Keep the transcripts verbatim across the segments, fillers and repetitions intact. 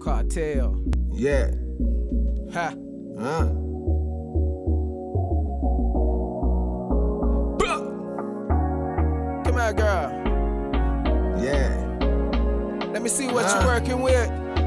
Kartel. Yeah. Ha. Uh. Come here, girl. Yeah. Let me see what Uh. you're working with.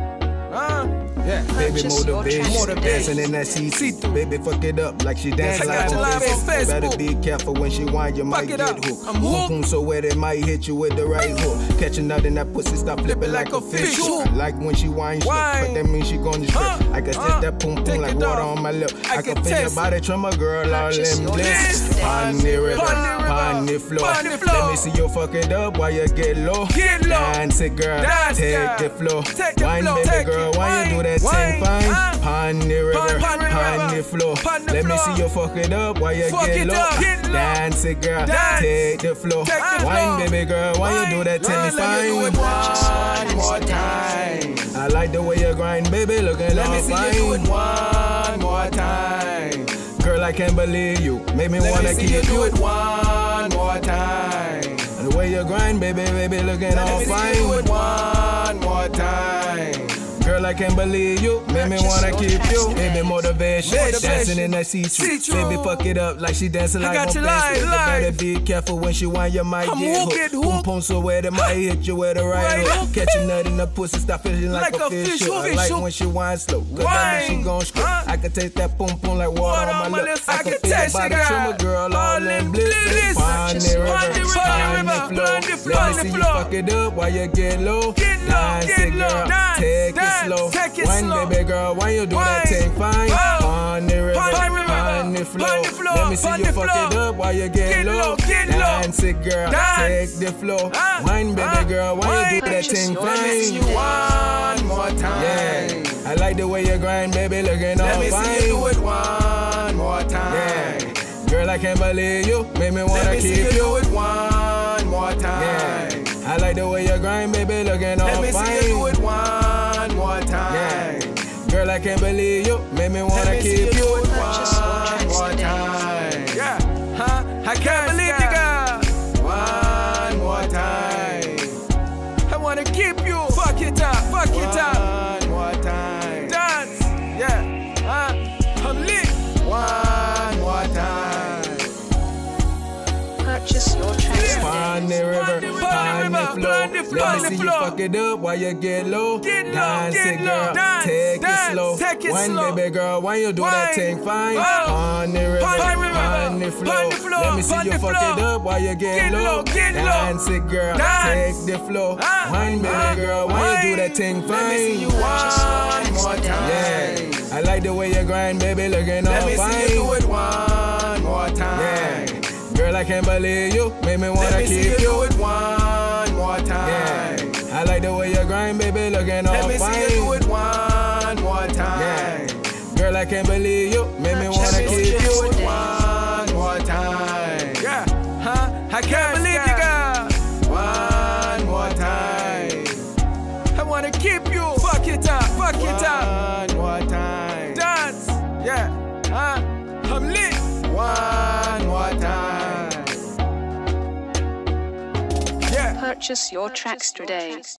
Huh? Yeah. Baby motivation, Motivation. dancing in that seat. See-through. Baby fuck it up like she dancing Dance like like a a Facebook. live Better Facebook. be careful when she whine, you might it get up. hooked. I'm Boom hooked. boom so wet it might hit you with the right hook. Catch a nut in that pussy, stop flipping like a fish hook. I like when she whine slow, Whine. but that means she gonna strip. Huh. I can set Huh. that boom boom Take like it water off. on my lip. I I can can feel your taste body trim a girl all Purchase in your bliss. tracks Pon the river, Pon the river. pon the floor. Pon the Let floor. me see you fuck it up while you get low. Get low. Dance it, girl. Dance, Take girl. the flow. Take the Wine, flow. baby Take girl, it. why you do that Wine. thing fine? Huh? Pon the river, Pon- pon the pon river. the floor. Pon the Let me floor. see you fuck it up while you Fuck get it low. up. Get low. Dance it, girl. Dance. Take the flow. Take the Wine, flow. baby girl, why you do that Girl, thing let me do it fine? one more time. I like the way you grind, baby, looking Let all me see fine. you do it one more time. Girl, I can't believe you. Make me Let wanna me see keep you do you. it one more time. And the way you grind, baby, baby, looking all Let me see you do it fine. one more time. Girl, I can't believe you. Make me Purchase wanna your keep tracks you. today. Baby, motivation. Motivation. Dancing in that see-through. See-through. Baby, fuck it up like she dancing I like got on you live, Facebook. You live. better be careful when she whine, you might I'm get hooked, hooked. get Boom, hooked. boom, so wet it might hit you with the right Right hook. hook. Catch a nut in the pussy, stop feeling like, Like a a fish fish hook. hook, I fish like hook. when she whine slow, cause that means she Whine. gon' script. Huh? I can taste that boom, boom like water on my lips. I can feel your taste body it, trim a girl all in bliss. bliss. Pon the river, Pon the river, pon the pon flow. the flow, Let me the see you flow. fuck it up while you get low. Get low, Dance get it, low, girl. dance, Take dance, it slow. take it Wine, slow. baby girl, why you do that Wine. thing fine? Oh. On the river, Pon the river, on the floor. pon the floor, Let me see pon you the fuck floor. it up while you get, Get low. low, get low. Dance it, girl. Dance. Take the flow. Ah, Wine, baby ah, girl, why you do wine. that thing Just Let me see you fine? one more time. Yeah, I like the way you grind, baby, looking all Let me fine. see you do it one more time. Yeah, girl, I can't believe you. Make me Let wanna me see keep you you. do it one more time. Yeah, I like the way you grind, baby, looking all Let me fine. see you do it one more time. Yeah, girl, I can't believe you. Make me Let wanna me see keep you do you. it Purchase your one tracks more today. time. Yeah, huh? I can't believe you, girl. One more time. I wanna keep you. Fuck it up, fuck it up. One more time. Dance, yeah, huh? I'm lit. One more time. Purchase your tracks Pon today. the river, Pon the river, pon the pon flow. the floor, Let the me see you floor. fuck it up while you get low. Get low, Dance get it, low. girl. Dance, Take dance, it slow. take it Wine, slow. baby girl, why you do that Wine. thing fine? Oh. On the river, Pon the river, on the floor. pon the floor, Let me see pon you the fuck floor. it up while you get, Get low. low, get low. Dance it, girl. Dance. Take the flow. Ah. Wine, baby Ah. girl, why you do Wine. that thing Let me see you fine? one more time. Yeah, I like the way you grind, baby, looking Let all me fine. see you do it one more time. Yeah, girl, I can't believe you. Make me Let wanna me see you keep do you. it one more time. Yeah, I like the way you grind, baby, looking Let all me see you do fine. it one more time. Yeah, girl, I can't believe you. Make me Purchase wanna Let me see keep you you. do it one more time. Yeah, huh? I can't believe you, girl. One more time. I wanna keep you. Fuck it up, fuck it up. One more time. Dance, yeah, huh? I'm lit. One more time. Yeah. Purchase your tracks today.